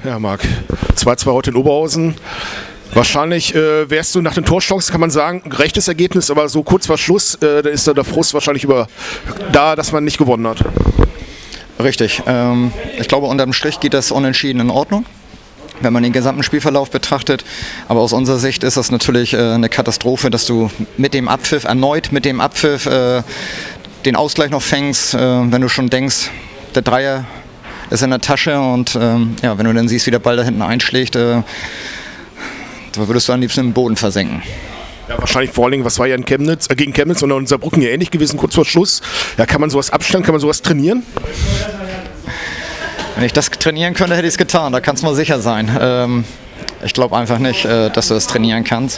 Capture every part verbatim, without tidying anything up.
Ja, Marc, zwei zwei heute in Oberhausen. Wahrscheinlich äh, wärst du nach den Torchancen, kann man sagen, gerechtes Ergebnis, aber so kurz vor Schluss, äh, da ist da der Frust wahrscheinlich über da, dass man nicht gewonnen hat. Richtig. Ähm, ich glaube, unterm Strich geht das unentschieden in Ordnung, wenn man den gesamten Spielverlauf betrachtet. Aber aus unserer Sicht ist das natürlich äh, eine Katastrophe, dass du mit dem Abpfiff, erneut mit dem Abpfiff, äh, den Ausgleich noch fängst, äh, wenn du schon denkst, der Dreier ist in der Tasche und ähm, ja, wenn du dann siehst, wie der Ball da hinten einschlägt, äh, da würdest du am liebsten im Boden versenken. Ja, wahrscheinlich vor allen Dingen, was war ja in Chemnitz, äh, gegen Chemnitz und in Saarbrücken ja ähnlich gewesen, kurz vor Schluss. Ja, kann man sowas abstellen, kann man sowas trainieren? Wenn ich das trainieren könnte, hätte ich es getan, da kannst du mal sicher sein. Ähm, ich glaube einfach nicht, äh, dass du das trainieren kannst.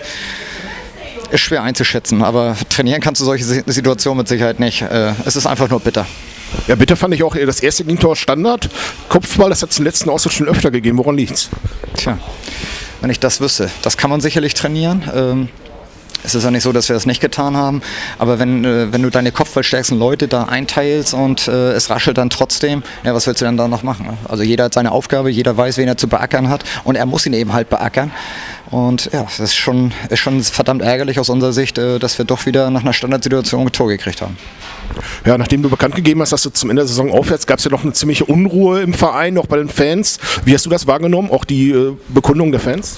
Ist schwer einzuschätzen, aber trainieren kannst du solche Situationen mit Sicherheit nicht. Äh, es ist einfach nur bitter. Ja, bitter fand ich auch das erste Gegentor Standard. Kopfball, das hat es im letzten Ausschuss schon öfter gegeben. Woran liegt's? Tja, wenn ich das wüsste. Das kann man sicherlich trainieren. Ähm, es ist ja nicht so, dass wir das nicht getan haben. Aber wenn, äh, wenn du deine kopfballstärksten Leute da einteilst und äh, es raschelt dann trotzdem, ja, was willst du denn da noch machen? Ne? Also jeder hat seine Aufgabe, jeder weiß, wen er zu beackern hat und er muss ihn eben halt beackern. Und ja, das ist schon, ist schon verdammt ärgerlich aus unserer Sicht, äh, dass wir doch wieder nach einer Standardsituation ein Tor gekriegt haben. Ja, nachdem du bekannt gegeben hast, dass du zum Ende der Saison aufhörst, gab es ja noch eine ziemliche Unruhe im Verein, auch bei den Fans. Wie hast du das wahrgenommen, auch die äh, Bekundung der Fans?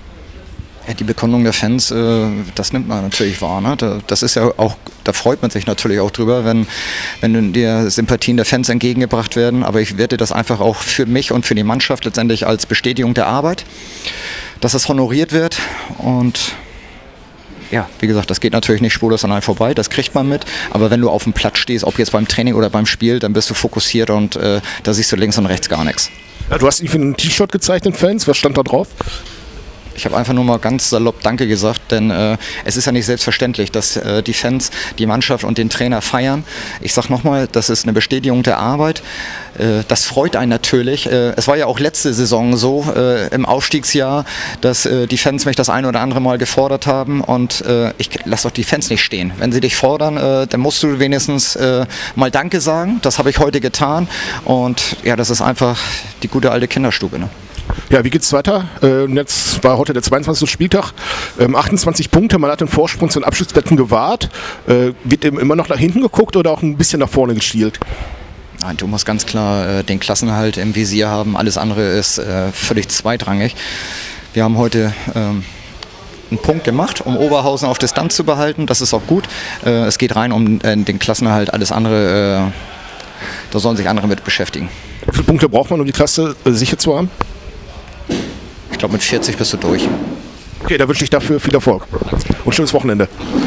Ja, die Bekundung der Fans, äh, das nimmt man natürlich wahr. Ne? Da, das ist ja auch, da freut man sich natürlich auch drüber, wenn, wenn dir Sympathien der Fans entgegengebracht werden. Aber ich werte das einfach auch für mich und für die Mannschaft letztendlich als Bestätigung der Arbeit, dass es honoriert wird. Und ja, wie gesagt, das geht natürlich nicht spurlos an einem vorbei, das kriegt man mit. Aber wenn du auf dem Platz stehst, ob jetzt beim Training oder beim Spiel, dann bist du fokussiert und äh, da siehst du links und rechts gar nichts. Ja, du hast irgendwie ein T-Shirt gezeigt den Fans, was stand da drauf? Ich habe einfach nur mal ganz salopp Danke gesagt, denn äh, es ist ja nicht selbstverständlich, dass äh, die Fans die Mannschaft und den Trainer feiern. Ich sage nochmal, das ist eine Bestätigung der Arbeit. Äh, das freut einen natürlich. Äh, es war ja auch letzte Saison so, äh, im Aufstiegsjahr, dass äh, die Fans mich das ein oder andere Mal gefordert haben und äh, ich lasse doch die Fans nicht stehen. Wenn sie dich fordern, äh, dann musst du wenigstens äh, mal Danke sagen. Das habe ich heute getan und ja, das ist einfach die gute alte Kinderstube. Ne? Ja, wie geht's weiter? Äh, jetzt war heute der zweiundzwanzigste Spieltag, ähm, achtundzwanzig Punkte, man hat den Vorsprung zu den Abschlussbetten gewahrt. Äh, wird eben immer noch nach hinten geguckt oder auch ein bisschen nach vorne gestielt? Nein, du musst ganz klar äh, den Klassenerhalt im Visier haben, alles andere ist äh, völlig zweitrangig. Wir haben heute ähm, einen Punkt gemacht, um Oberhausen auf Distanz zu behalten, das ist auch gut. Äh, es geht rein um äh, den Klassenerhalt, alles andere, äh, da sollen sich andere mit beschäftigen. Wie viele Punkte braucht man, um die Klasse äh, sicher zu haben? Ich glaube, mit vierzig bist du durch. Okay, da wünsche ich dafür viel Erfolg und schönes Wochenende.